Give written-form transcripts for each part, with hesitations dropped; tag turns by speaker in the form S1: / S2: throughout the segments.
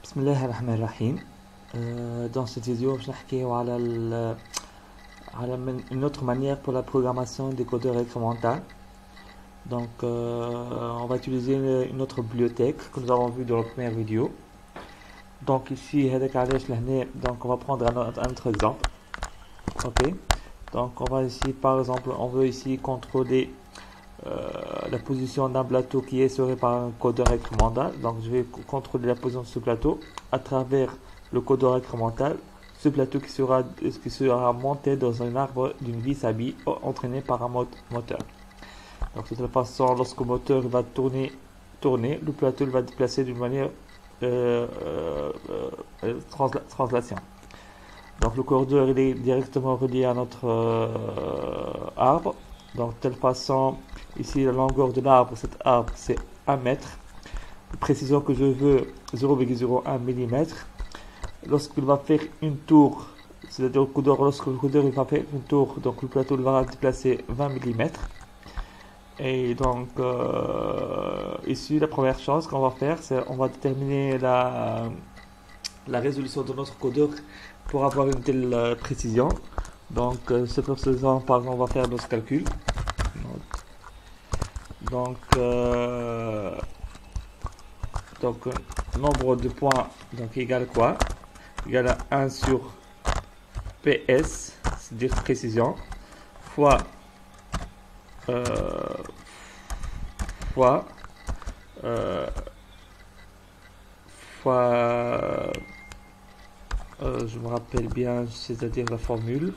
S1: بسم الله الرحمن الرحيم. Dans cette vidéo, je vais parler une autre manière pour la programmation des codeurs incrémentaux. Donc, on va utiliser une autre bibliothèque que nous avons vue dans la première vidéo. Donc ici, donc on va prendre un autre exemple. Ok. Donc on va ici, par exemple, on veut ici contrôler la position d'un plateau qui est assuré par un codeur incrémental. Donc je vais contrôler la position de ce plateau à travers le codeur incrémental. Ce plateau qui sera monté dans un arbre d'une vis à billes entraîné par un moteur. Donc de toute façon, lorsque le moteur va tourner, le plateau va déplacer d'une manière translation. Donc le codeur il est directement relié à notre arbre. Donc de telle façon, ici la longueur de l'arbre, cet arbre c'est 1 mètre. La précision que je veux 0,01 mm. Lorsqu'il va faire une tour, c'est-à-dire lorsque le codeur il va faire une tour, donc le plateau il va déplacer 20 mm. Et donc ici la première chose qu'on va faire, c'est on va déterminer la résolution de notre codeur pour avoir une telle précision. Donc c'est pour cela, par exemple, on va faire notre calcul. Donc nombre de points donc égale quoi? Égale à 1 sur PS, c'est-à-dire précision, fois je me rappelle bien, c'est-à-dire la formule.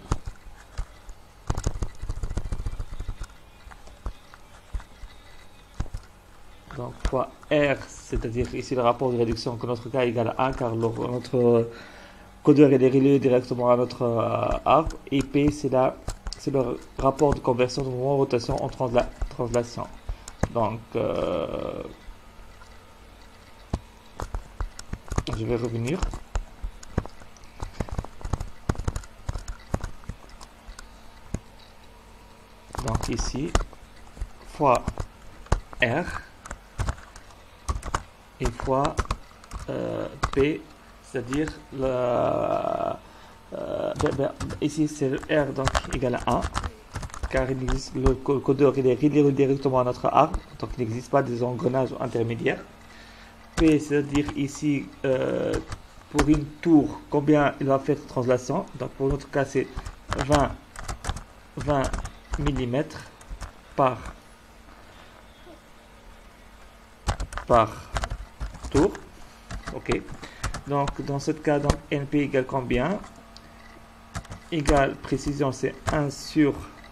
S1: Donc fois R, c'est-à-dire ici le rapport de réduction que notre cas est égal à 1 car notre codeur est relié directement à notre arbre. Et P c'est le rapport de conversion de mouvement rotation en translation. Donc je vais revenir. Donc ici, fois R et fois P, c'est-à-dire ici c'est R donc égal à 1, car le codeur il est relié directement à notre arbre, donc il n'existe pas des engrenages intermédiaires. P, c'est-à-dire ici pour une tour, combien il va faire de translation. Donc pour notre cas c'est 20 mm par tour. Ok. Donc dans ce cas, donc NP égale combien? Égale précision c'est 1 sur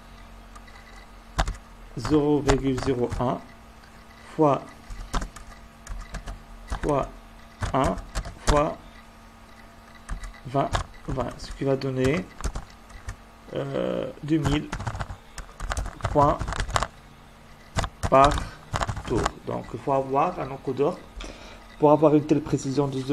S1: 0,01 fois 1 fois 20, ce qui va donner 2000 points par tour. Donc il faut avoir un encodeur pour avoir une telle précision de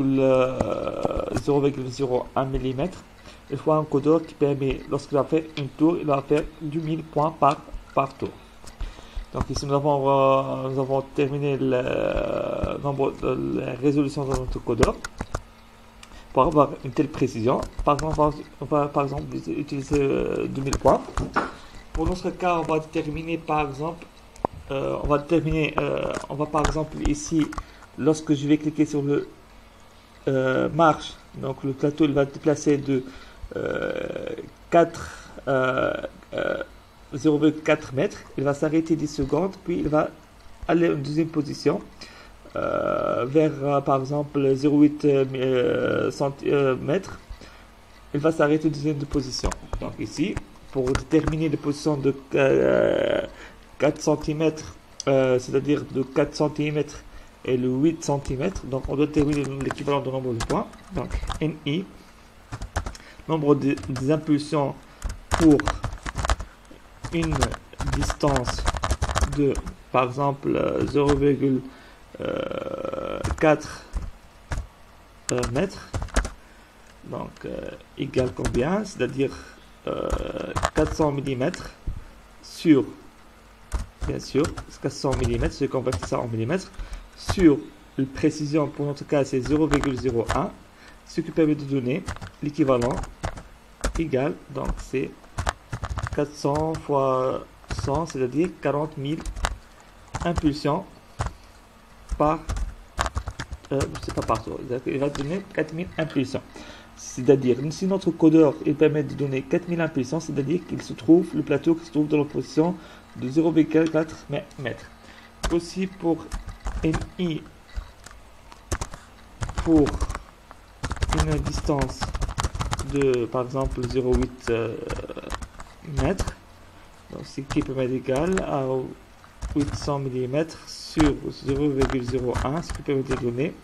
S1: 0,01 mm. Il faut un encodeur qui permet, lorsqu'il va faire une tour, il va faire 2000 points par tour. Donc ici nous avons terminé la résolution de notre codeur. Pour avoir une telle précision, par exemple, on va par exemple utiliser 2000 points. Pour notre cas, on va déterminer par exemple, on va par exemple ici, lorsque je vais cliquer sur le marche, donc le plateau il va déplacer de 0,4 mètres, il va s'arrêter 10 secondes, puis il va aller en deuxième position. Vers par exemple 0,8 cm, il va s'arrêter en deuxième position. Donc ici, pour déterminer les positions de 4 cm, c'est-à-dire de 4 cm et le 8 cm, donc on doit déterminer l'équivalent de nombre de points. Donc NI, nombre des impulsions pour une distance de par exemple 0,4 mètres, donc égale combien? C'est-à-dire 400 mm sur, bien sûr, 400 mm, je convertis ça en millimètres, sur la précision pour notre cas c'est 0,01, ce qui permet de donner l'équivalent égal, donc c'est 400 fois 100, c'est-à-dire 40 000 impulsions par, c'est pas par tour, il va donner 4000 impulsions. C'est-à-dire, si notre codeur il permet de donner 4000 impulsions, c'est-à-dire qu'il se trouve, le plateau qui se trouve dans la position de 0,4 mètres. Aussi pour MI, pour une distance de, par exemple, 0,8 mètres, donc ce qui peut être égal à 800 mm sur 0,01, ce qui permet de donner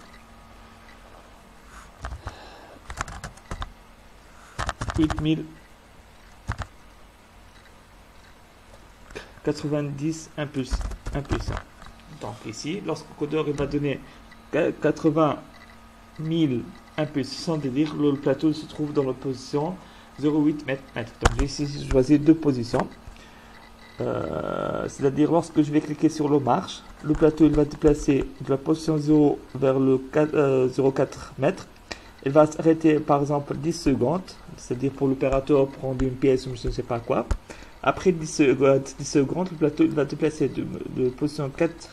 S1: 8090 impulsions. Donc ici, lorsque le codeur il va donner 80 000 impulsions, c'est-à-dire le plateau se trouve dans la position 0,8 mètres. Donc j'ai ici choisi deux positions. C'est-à-dire lorsque je vais cliquer sur le marche, le plateau il va déplacer de la position 0 vers le 0,4 mètres. Il va s'arrêter par exemple 10 secondes, c'est-à-dire pour l'opérateur prendre une pièce ou je ne sais pas quoi. Après 10 secondes, le plateau il va déplacer de position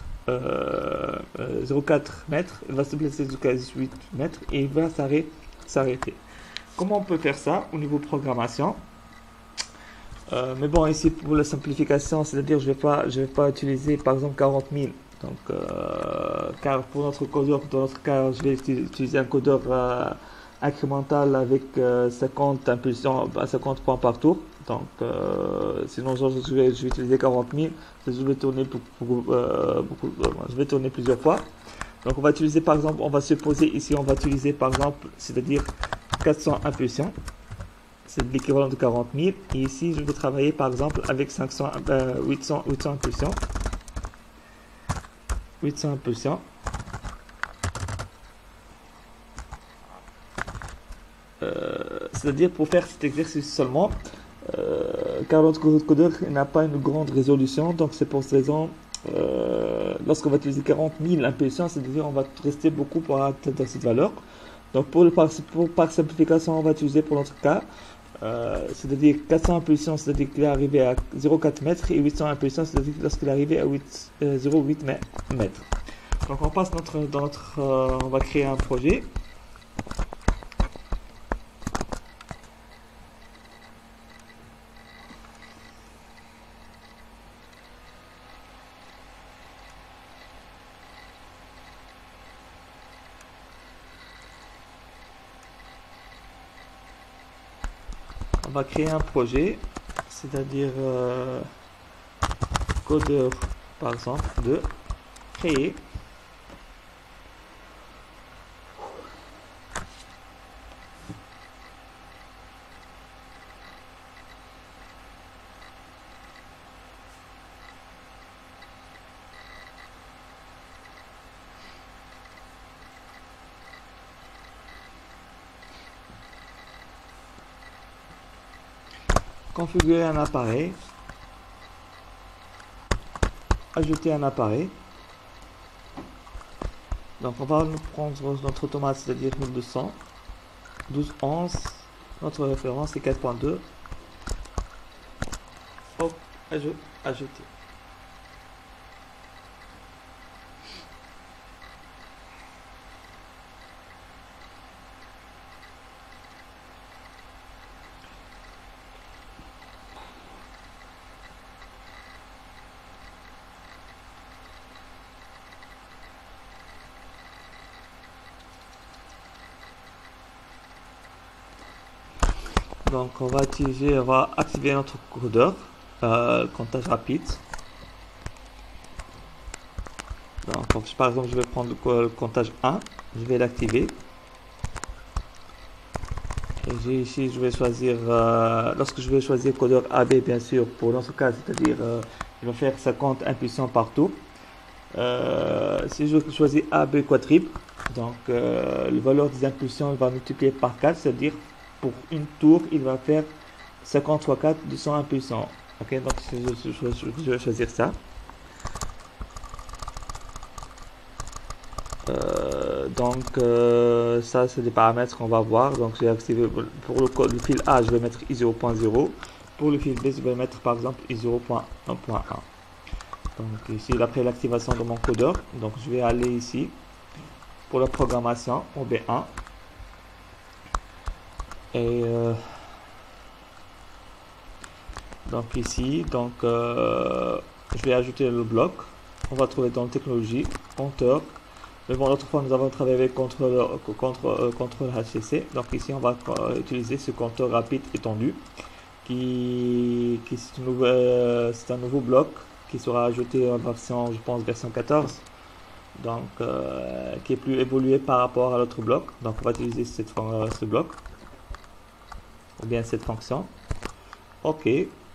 S1: 0,4 mètres, il va se déplacer jusqu'à 18 mètres et il va s'arrêter. Comment on peut faire ça au niveau programmation? Mais bon, ici pour la simplification, c'est-à-dire je vais pas utiliser par exemple 40 000. Donc, car pour notre codeur, dans notre cas, je vais utiliser un codeur incrémental avec 50 impulsions, 50 points par tour. Donc, sinon je vais utiliser 40 000. Je vais tourner je vais tourner plusieurs fois. Donc, on va utiliser par exemple, on va supposer ici, on va utiliser par exemple, c'est-à-dire 400 impulsions. C'est l'équivalent de 40 000. Et ici, je vais travailler par exemple avec 800 impulsions. 800 impulsions. C'est-à-dire pour faire cet exercice seulement, car notre codeur n'a pas une grande résolution, donc c'est pour cette raison, lorsqu'on va utiliser 40 000 impulsions, c'est-à-dire on va rester beaucoup pour atteindre cette valeur. Donc par simplification, on va utiliser pour notre cas, c'est-à-dire 400 impulsions, c'est-à-dire qu'il est arrivé à 0,4 mètres, et 800 impulsions, c'est-à-dire lorsqu'il est arrivé à 0,8 mètres. Donc on passe on va créer un projet. On va créer un projet, c'est-à-dire codeur par exemple de créer configurer un appareil, ajouter un appareil. Donc on va nous prendre notre automate, c'est-à-dire 1200, 1211, notre référence est 4.2. Hop, ajouter. Donc on va activer notre codeur, comptage rapide. Donc par exemple je vais prendre le comptage 1, je vais l'activer. Et ici je vais choisir, lorsque je vais choisir codeur AB bien sûr, pour notre cas, c'est-à-dire il va faire 50 impulsions par tour. Si je choisis AB quadruple, donc la valeur des impulsions va multiplier par 4, c'est-à-dire pour une tour, il va faire 50 fois 4, 200 impulsions. Ok, donc je vais choisir ça. Ça, c'est des paramètres qu'on va voir. Donc, j'ai activé pour le fil A, je vais mettre i0.0. Pour le fil B, je vais mettre par exemple i0.1.1. Donc, ici, après l'activation de mon codeur, donc je vais aller ici pour la programmation au B1. Et donc, ici, je vais ajouter le bloc. On va trouver dans technologie, compteur. Mais bon, l'autre fois, nous avons travaillé avec contrôle HCC. Donc ici, on va utiliser ce compteur rapide étendu c'est un nouveau bloc qui sera ajouté en version, je pense, version 14. Donc, qui est plus évolué par rapport à l'autre bloc. Donc, on va utiliser ce bloc ou bien cette fonction. OK.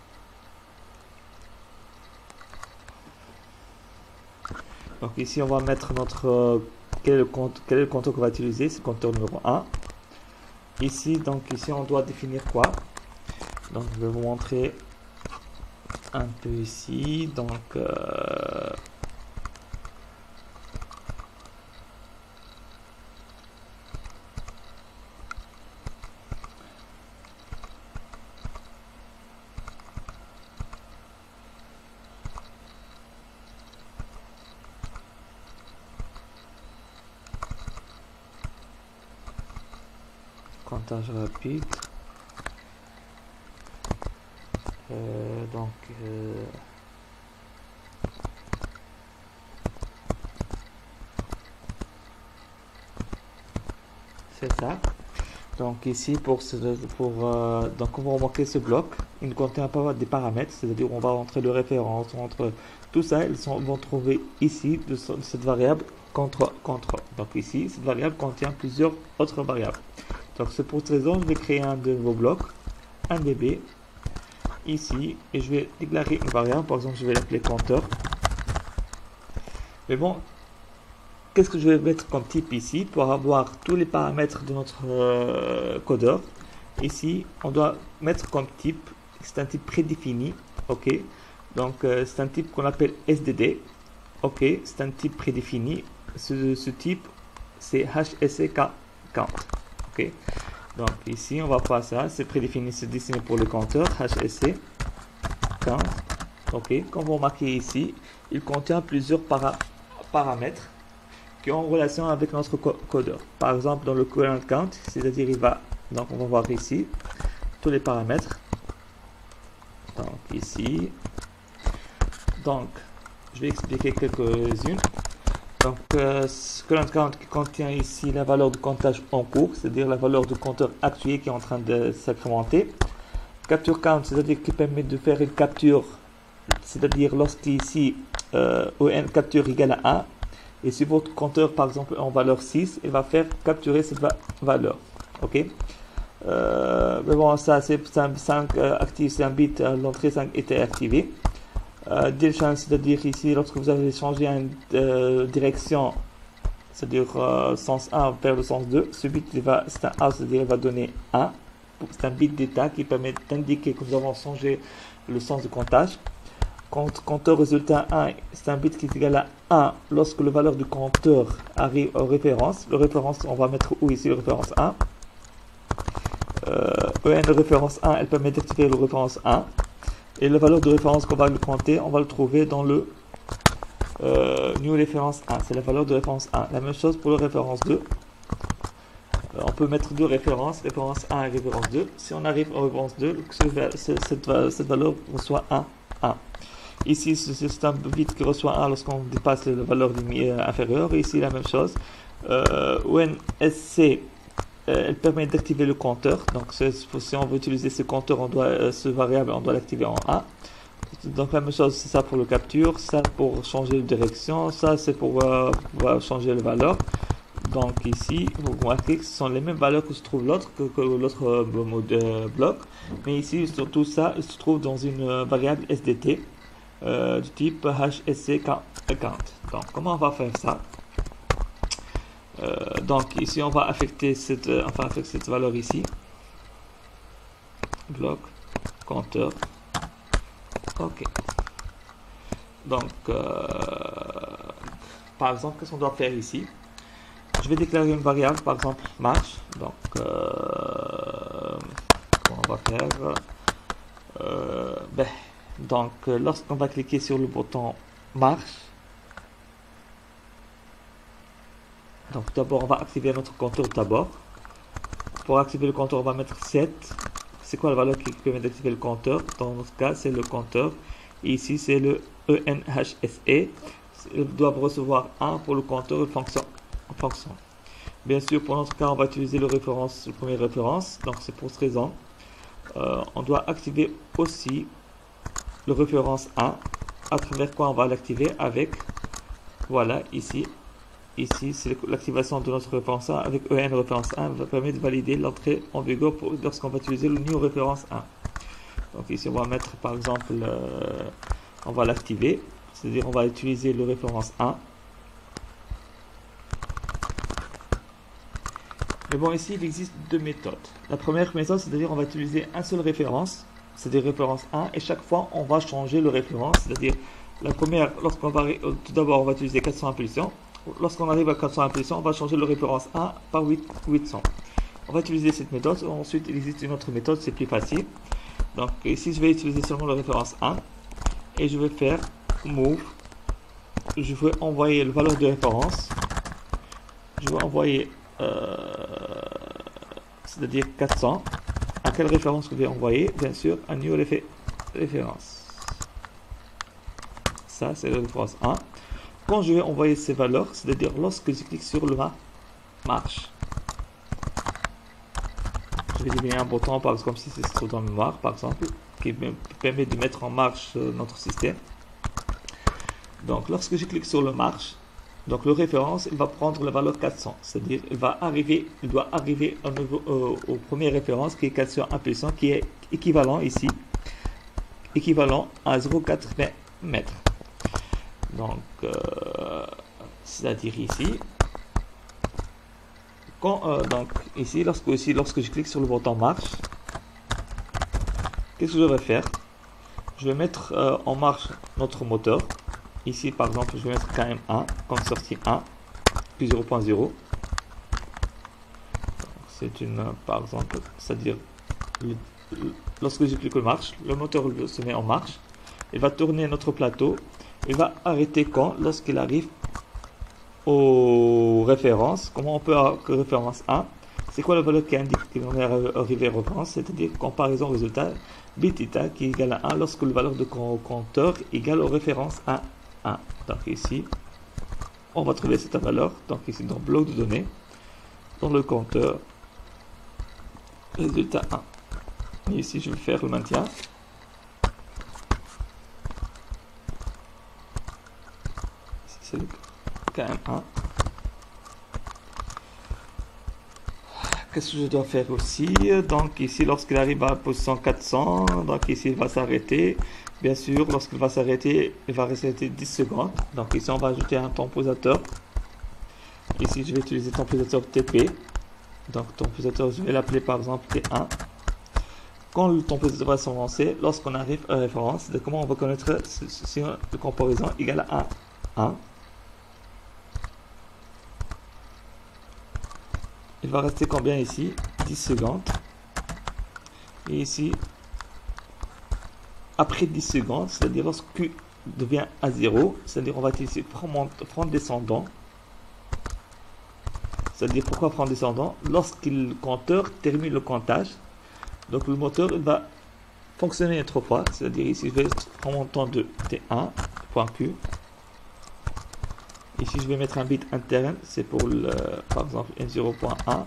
S1: Donc ici, on va mettre quel est le compteur qu'on va utiliser, c'est le compteur numéro 1. Ici, on doit définir quoi? Donc, je vais vous montrer un peu ici. Donc, comptage rapide. C'est ça. Donc ici donc on va remarquer ce bloc, il ne contient pas des paramètres, c'est-à-dire on va rentrer de référence, tout ça, vont trouver ici de cette variable contre. Donc ici, cette variable contient plusieurs autres variables. Donc c'est pour cette raison, je vais créer un de nouveau bloc, un db, ici, et je vais déclarer une variable, par exemple je vais l'appeler compteur. Mais bon, qu'est-ce que je vais mettre comme type ici pour avoir tous les paramètres de notre codeur? Ici, on doit mettre comme type, c'est un type prédéfini, ok? Donc, c'est un type qu'on appelle SDD, ok? C'est un type prédéfini. Ce type, c'est HSC count, ok? Donc, ici, on va faire ça, c'est prédéfini, c'est destiné pour le compteur, HSC count, ok? Comme vous remarquez ici, il contient plusieurs paramètres qui ont en relation avec notre codeur. Par exemple, dans le current count, c'est-à-dire donc on va voir ici tous les paramètres. Donc ici, donc je vais expliquer quelques-unes. Donc current count qui contient ici la valeur de comptage en cours, c'est-à-dire la valeur du compteur actuel qui est en train de s'incrémenter. Capture count, c'est-à-dire qui permet de faire une capture, c'est-à-dire lorsqu'ici on capture égale à 1. Et si votre compteur, par exemple, en valeur 6, il va faire capturer cette valeur. OK? Mais bon, ça, c'est 5 actif, c'est un bit, l'entrée 5 était activée. Delchange, c'est-à-dire ici, lorsque vous avez changé une direction, c'est-à-dire sens 1 vers le sens 2, ce bit, c'est un out, c'est-à-dire il va donner 1. C'est un bit d'état qui permet d'indiquer que nous avons changé le sens de comptage. Compteur résultat 1, c'est un bit qui est égal à 1 lorsque la valeur du compteur arrive aux références. Le référence, on va mettre où ici le référence 1. EN de référence 1, elle permet d'activer le référence 1. Et la valeur de référence qu'on va le compter, on va le trouver dans le new référence 1. C'est la valeur de référence 1. La même chose pour le référence 2. On peut mettre deux références, référence 1 et référence 2. Si on arrive aux référence 2, cette valeur reçoit 1. Ici, c'est un bit qui reçoit 1 lorsqu'on dépasse la valeur inférieure. Ici, la même chose. ONSC, elle permet d'activer le compteur. Donc, si on veut utiliser ce compteur, ce variable, on doit l'activer en 1. Donc, la même chose, c'est ça pour le capture, ça pour changer de direction, ça c'est pour changer la valeur. Donc, ici, vous remarquez que ce sont les mêmes valeurs que se trouve l'autre bloc. Mais ici, surtout ça, il se trouve dans une variable SDT. Du type HSC count. Donc, comment on va faire ça? Donc, ici, on va affecter cette valeur ici. Bloc, compteur. OK. Donc, par exemple, qu'est-ce qu'on doit faire ici? je vais déclarer une variable, par exemple marche. Donc, on va faire lorsqu'on va cliquer sur le bouton marche, donc d'abord on va activer notre compteur d'abord. Pour activer le compteur, on va mettre 7. C'est quoi la valeur qui permet d'activer le compteur? Dans notre cas, c'est le compteur. Et ici, c'est le ENHSE. Ils doivent recevoir 1 pour le compteur en fonction. Bien sûr, pour notre cas, on va utiliser le premier référence. Donc, c'est pour cette raison. On doit activer aussi le référence 1. À travers quoi on va l'activer avec, voilà, ici, c'est l'activation de notre référence 1 avec EN référence 1 va permettre de valider l'entrée en vigueur lorsqu'on va utiliser le new référence 1. Donc ici, on va mettre, par exemple, on va l'activer, c'est-à-dire on va utiliser le référence 1. Mais bon, ici, il existe deux méthodes. La première méthode, c'est-à-dire on va utiliser un seul référence, c'est-à-dire référence 1, et chaque fois, on va changer le référence, c'est-à-dire la première, lorsqu'on va, tout d'abord, on va utiliser 400 impulsions. Lorsqu'on arrive à 400 impulsions, on va changer le référence 1 par 800. On va utiliser cette méthode. Ensuite, il existe une autre méthode, c'est plus facile. Donc ici, je vais utiliser seulement le référence 1. Et je vais faire move. Je vais envoyer la valeur de référence. Je vais envoyer, c'est-à-dire 400. À quelle référence je vais envoyer? Bien sûr, un new référence. Ça, c'est la référence 1. Quand je vais envoyer ces valeurs, c'est-à-dire lorsque je clique sur le marche, je vais définir un bouton, par exemple, si c'est trop dans la mémoire, par exemple, qui me permet de mettre en marche notre système. Donc, lorsque je clique sur le marche, donc le référence, il va prendre la valeur 400, c'est-à-dire il doit arriver au premier référence qui est 400 impulsion, qui est équivalent ici, équivalent à 0,4 mètres. Donc, c'est-à-dire ici, donc ici, lorsque je clique sur le bouton marche, qu'est-ce que je vais faire? Je vais mettre en marche notre moteur. Ici, par exemple, je vais mettre KM1 comme sortie 1, puis 0.0. C'est une, par exemple, c'est-à-dire, lorsque je clique le marche, le moteur se met en marche. Il va tourner notre plateau. Il va arrêter quand? Lorsqu'il arrive aux références. Comment on peut référence 1? C'est quoi la valeur qui indique qu'on est arrivé à référence? C'est-à-dire comparaison résultat bêta qui est égal à 1 lorsque la valeur de compteur est égale aux références 1. Donc ici, on va trouver cette valeur. Donc ici, dans bloc de données, dans le compteur, résultat 1. Et ici, je vais faire le maintien. C'est le KM1. Qu'est-ce que je dois faire aussi? Donc ici, lorsqu'il arrive à position 400, donc ici, il va s'arrêter. Bien sûr, lorsqu'il va s'arrêter, il va rester 10 secondes. Donc ici, on va ajouter un temporateur. Ici, je vais utiliser temporateur TP. Donc temporateur, je vais l'appeler par exemple T1. Quand le temporateur va se lancer, lorsqu'on arrive à référence, de comment on va connaître si le comparaison égale à 1. Il va rester combien ici? 10 secondes. Et ici, après 10 secondes, c'est-à-dire lorsque Q devient à 0, c'est-à-dire on va utiliser front descendant. C'est-à-dire pourquoi front descendant? Lorsque le compteur termine le comptage, donc le moteur il va fonctionner une fois. C'est-à-dire ici, je vais prendre mon temps de T1.Q. Ici, je vais mettre un bit interne, c'est pour le, par exemple, N0.1.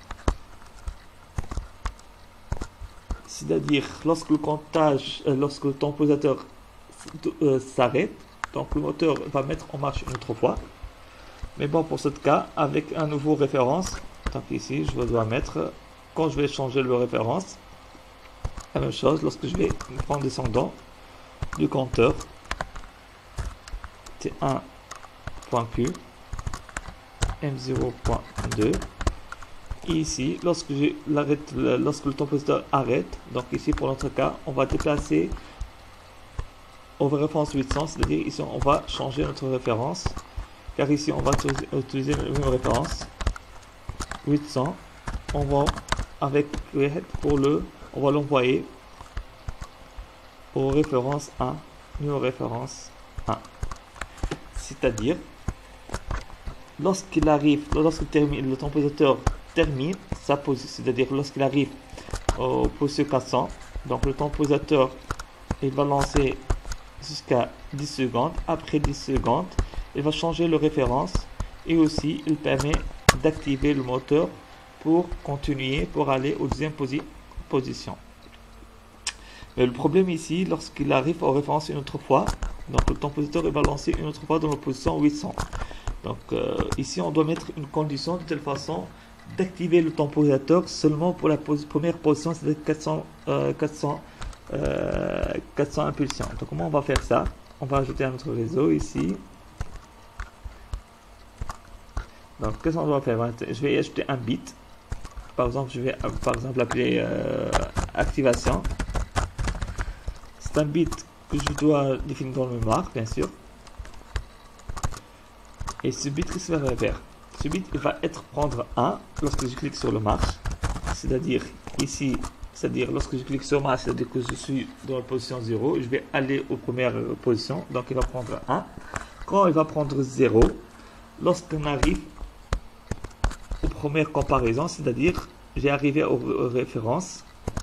S1: C'est-à-dire, lorsque le comptage, lorsque le temporateur s'arrête, donc le moteur va mettre en marche une autre fois. Mais bon, pour ce cas, avec un nouveau référence, donc ici, je dois mettre, quand je vais changer le référence, la même chose, lorsque je vais prendre descendant du compteur, T1. .Q M0.2 et ici lorsque le temporateur arrête, donc ici pour notre cas on va déplacer aux références 800, c'est-à-dire ici on va changer notre référence car ici on va utiliser la même référence 800, on va avec on va l'envoyer aux références 1, numéro référence 1. C'est-à-dire, lorsqu'il arrive, le temporaire termine sa position, c'est-à-dire lorsqu'il arrive au position 400, donc le temporaire il va lancer jusqu'à 10 secondes. Après 10 secondes, il va changer le référence et aussi il permet d'activer le moteur pour continuer, pour aller aux deuxième position. Mais le problème ici, lorsqu'il arrive aux références une autre fois, donc le temporaire il va lancer une autre fois dans la position 800. Donc ici on doit mettre une condition de telle façon d'activer le temporisateur seulement pour la première position, c'est-à-dire 400 impulsions. Donc comment on va faire ça? On va ajouter un autre réseau ici. Donc qu'est-ce qu'on doit faire? Je vais ajouter un bit. Par exemple, je vais appeler activation. C'est un bit que je dois définir dans le mémoire, bien sûr. Et ce bit, qu'est-ce qu'il va faire? Ce bit il va être prendre 1 lorsque je clique sur le marche. C'est-à-dire ici, lorsque je clique sur marche, c'est-à-dire que je suis dans la position 0, je vais aller aux premières positions. Donc il va prendre 1. Quand il va prendre 0, lorsqu'on arrive aux premières comparaisons, c'est-à-dire j'ai arrivé aux références,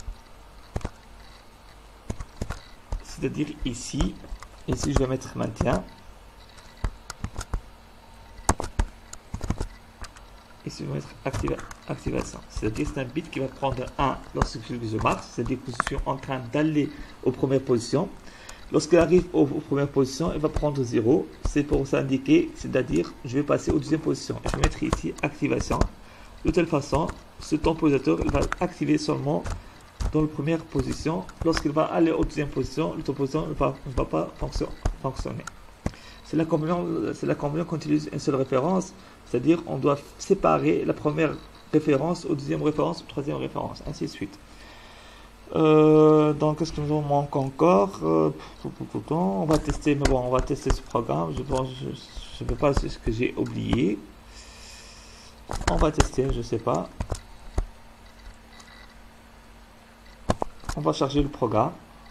S1: c'est-à-dire ici je vais mettre maintien. Ici, je vais mettre activation. C'est-à-dire c'est un bit qui va prendre 1 lorsque je marche, c'est-à-dire que je suis en train d'aller aux premières positions. Lorsqu'il arrive aux premières positions, il va prendre 0. C'est pour s'indiquer, c'est-à-dire je vais passer aux deuxième position. Je vais mettre ici activation. De telle façon, ce temporisateur il va activer seulement dans la première position. Lorsqu'il va aller aux deuxième position, le temporisateur ne va pas fonctionner. C'est la combinaison qu'on utilise une seule référence, c'est-à-dire on doit séparer la première référence aux deuxième référence, aux troisième référence, ainsi de suite. Donc qu'est-ce que nous manque encore? On va tester, mais bon, on va tester ce programme. Je ne sais pas ce que j'ai oublié. On va tester, je sais pas. On va charger le programme.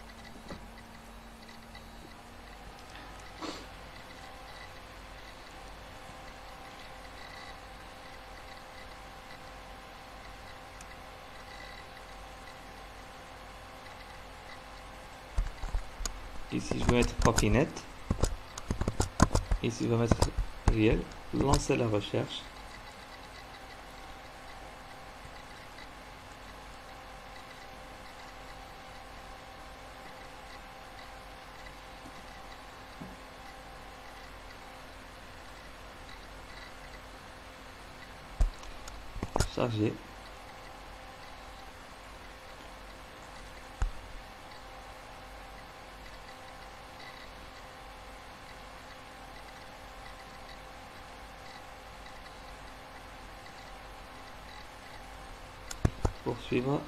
S1: Ici, je vais mettre Profinet. Ici, je vais mettre réel. Lancer la recherche. Charger. Poursuivre.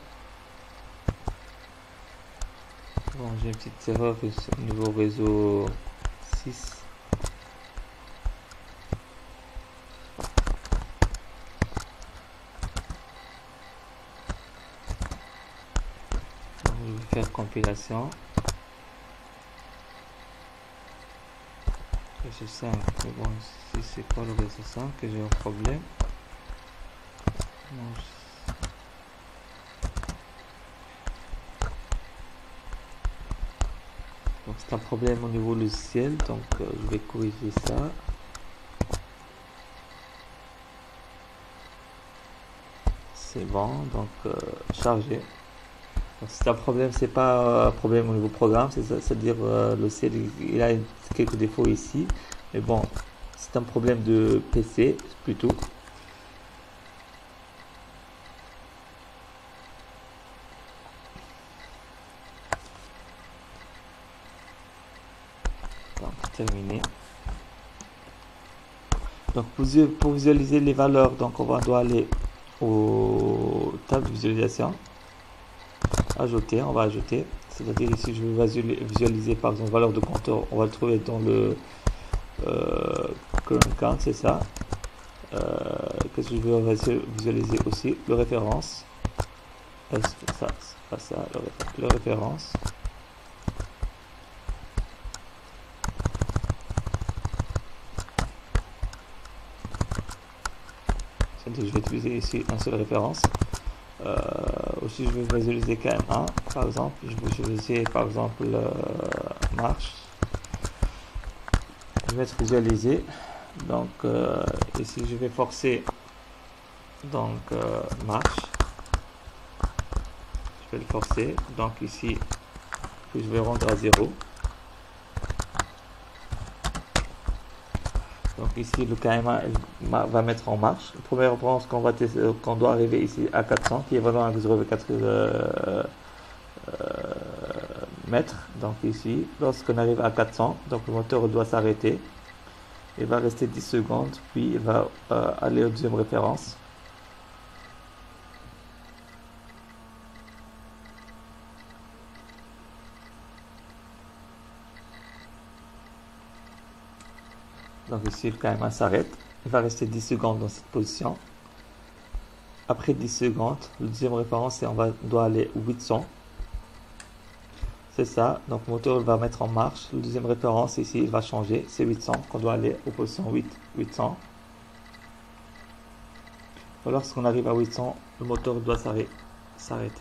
S1: Bon, j'ai une petite erreur au niveau réseau 6. Je vais faire compilation. Réseau 5. Bon, si c'est pas le réseau 5 que j'ai un problème. Non, donc c'est un problème au niveau logiciel, donc je vais corriger ça. C'est bon, donc charger. C'est un problème, c'est pas un problème au niveau programme, c'est-à-dire le logiciel il a quelques défauts ici, mais bon, c'est un problème de PC plutôt. Terminé. Donc pour visualiser les valeurs, donc on doit aller aux tables de visualisation, ajouter, on va ajouter, c'est-à-dire ici je vais visualiser par exemple valeur de compteur, on va le trouver dans le current count, c'est ça, qu'est-ce que je veux visualiser aussi? Le référence. Ça, c'est pas ça, le référence. C'est-à-dire je vais utiliser ici une seule référence. Aussi, je vais visualiser KM1, par exemple. Je vais visualiser, par exemple, marche. Je vais mettre visualiser. Donc, ici, je vais forcer donc marche. Je vais le forcer. Donc, ici, je vais rendre à 0. Donc ici, le KMA va mettre en marche. La première référence qu'on doit arriver ici à 400, qui est équivalent à 0,4 mètres. Donc ici, lorsqu'on arrive à 400, donc le moteur doit s'arrêter. Il va rester 10 secondes, puis il va aller aux deuxième référence. Donc ici, le KMA s'arrête. Il va rester 10 secondes dans cette position. Après 10 secondes, le deuxième référence, on doit aller 800. C'est ça. Donc le moteur va mettre en marche. Le deuxième référence, ici, il va changer. C'est 800 qu'on doit aller aux positions 800. Lorsqu'on arrive à 800, le moteur doit s'arrêter.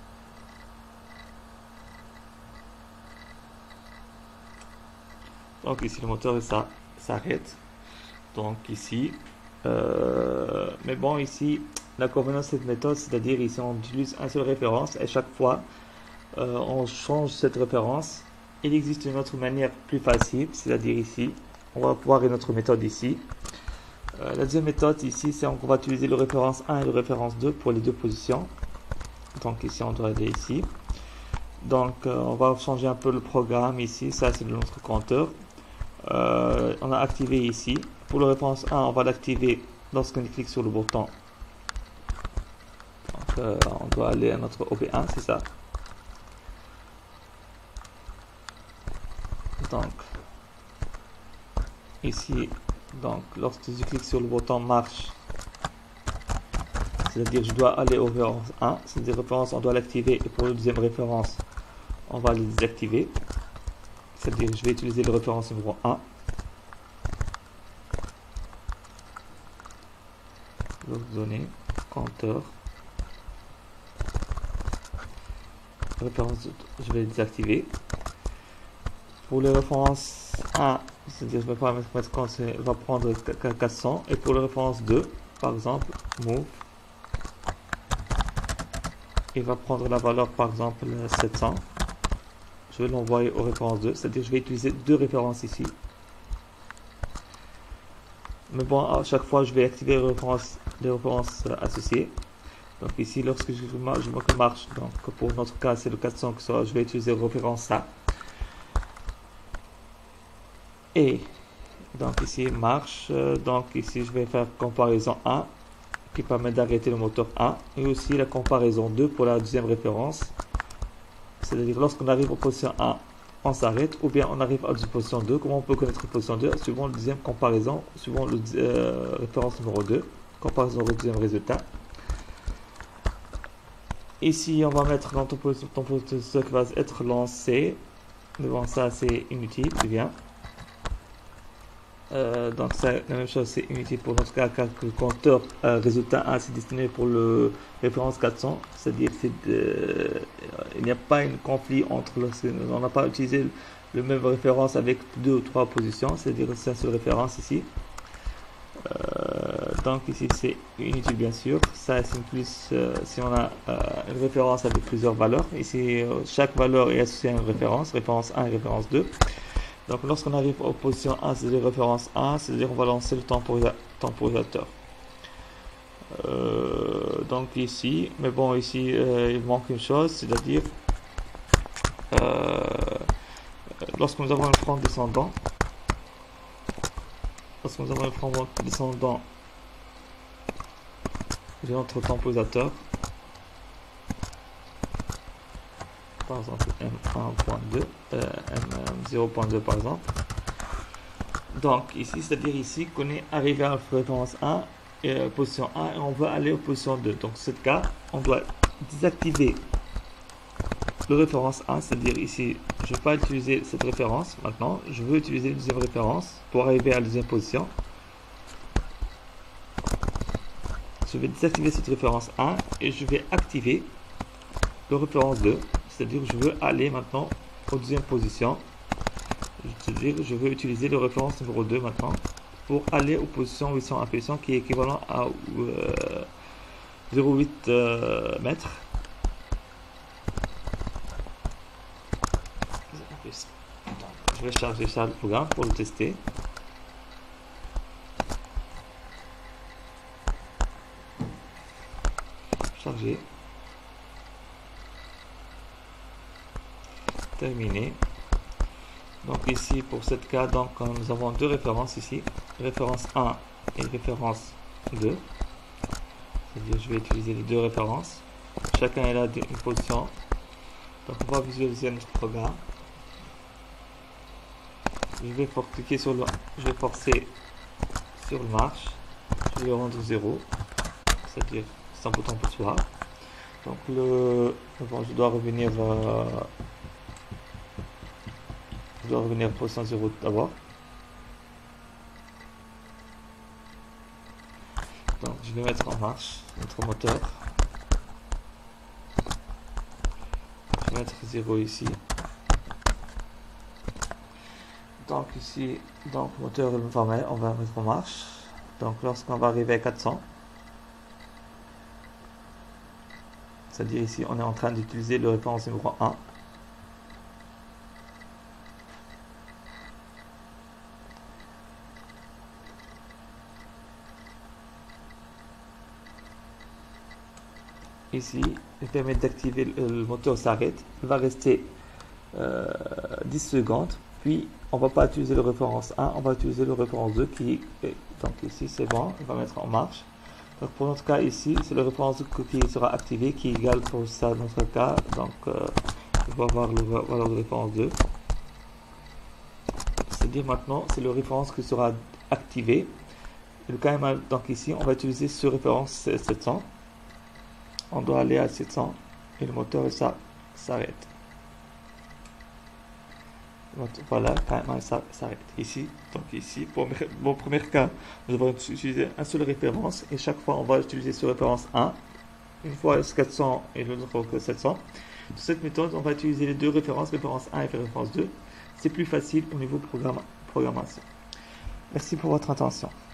S1: Donc ici, le moteur s'arrête. Donc ici, mais bon, ici, l'inconvénient de cette méthode, c'est-à-dire ici, on utilise une seule référence et chaque fois, on change cette référence. Il existe une autre manière plus facile, c'est-à-dire ici, on va voir une autre méthode ici. La deuxième méthode ici, c'est qu'on va utiliser le référence 1 et le référence 2 pour les deux positions. Donc ici, on doit aller ici. Donc, on va changer un peu le programme ici. Ça, c'est notre compteur. On a activé ici. Pour le référence 1, on va l'activer lorsqu'on clique sur le bouton. Donc, on doit aller à notre OP1, c'est ça. Donc, ici, donc, lorsque je clique sur le bouton marche, c'est-à-dire je dois aller au référence 1, c'est-à-dire référence, on doit l'activer, et pour la deuxième référence, on va le désactiver. C'est-à-dire je vais utiliser le référence numéro 1. Données, compteur. Référence, je vais le désactiver. Pour les références 1, c'est-à-dire je vais pas mettre quand il va prendre 400. Et pour la référence 2, par exemple, move, il va prendre la valeur par exemple 700. Je vais l'envoyer aux références 2, c'est-à-dire je vais utiliser deux références ici. Mais bon, à chaque fois je vais activer les références associées. Donc ici, lorsque je marche, donc pour notre cas c'est le 400 que je vais utiliser référence A. Et donc ici marche, donc ici je vais faire comparaison 1 qui permet d'arrêter le moteur 1 et aussi la comparaison 2 pour la deuxième référence, c'est-à-dire lorsqu'on arrive aux position 1 on s'arrête ou bien on arrive à la position 2. Comment on peut connaître la position 2? Suivant le deuxième comparaison, suivant le référence numéro 2, comparaison au deuxième résultat. Ici on va mettre dans ton processeur qui va être lancé, mais bon ça c'est inutile, c'est bien. Donc ça, la même chose, c'est inutile pour notre cas, car le compteur résultat 1 c'est destiné pour le référence 400, c'est-à-dire il n'y a pas un conflit entre on n'a pas utilisé le même référence avec deux ou trois positions, c'est-à-dire c'est une seule référence ici. Donc ici c'est inutile bien sûr, ça c'est plus si on a une référence avec plusieurs valeurs. Ici chaque valeur est associée à une référence, référence 1 et référence 2. Donc lorsqu'on arrive aux positions 1, c'est-à-dire référence 1, c'est-à-dire on va lancer le temporisateur. Donc ici, mais bon ici il manque une chose, c'est-à-dire lorsque nous avons un front descendant, de notre temporisateur, par exemple M1.2, M0.2 par exemple. Donc ici, c'est-à-dire ici qu'on est arrivé à la référence 1, position 1, et on veut aller aux position 2. Donc, dans ce cas, on doit désactiver le référence 1, c'est-à-dire ici, je ne vais pas utiliser cette référence maintenant, je veux utiliser la deuxième référence pour arriver à la deuxième position. Je vais désactiver cette référence 1 et je vais activer le référence 2, c'est-à-dire je veux aller maintenant aux deuxième position. C'est-à-dire je veux utiliser le référence numéro 2 maintenant pour aller aux positions 800 impulsion qui est équivalent à 0,8 mètres. Je vais charger ça le programme pour le tester. Charger. Terminé. Donc ici pour cette cas, donc nous avons deux références ici, référence 1 et référence 2. C'est-à-dire je vais utiliser les deux références. Chacun est là d'une position. Donc on va visualiser notre programme. Je vais cliquer sur le, je vais forcer sur le marche. Je vais rendre 0, c'est-à-dire c'est un bouton poussoir. Donc bon, je dois revenir à position 0 d'abord. Donc je vais mettre en marche notre moteur. Je vais mettre 0 ici. Donc ici, donc moteur informel, on va mettre en marche. Donc lorsqu'on va arriver à 400, c'est-à-dire ici on est en train d'utiliser le référence numéro 1. Ici, il permet d'activer le moteur s'arrête. Il va rester 10 secondes. Puis, on ne va pas utiliser le référence 1, on va utiliser le référence 2 qui est, donc ici c'est bon, on va mettre en marche. Donc pour notre cas ici, c'est le référence 2 qui sera activé, qui est égal pour ça dans notre cas. Donc, on va voir le valeur de référence 2. C'est-à-dire maintenant, c'est le référence qui sera activé. Et le cas donc ici, on va utiliser ce référence 700. On doit aller à 700 et le moteur s'arrête. Voilà, carrément ça s'arrête ici. Donc ici, pour mon premier cas, nous allons utiliser un seul référence et chaque fois on va utiliser ce référence 1. Une fois 400 et l'autre fois 700. De cette méthode, on va utiliser les deux références, référence 1 et référence 2. C'est plus facile au niveau programmation. Merci pour votre attention.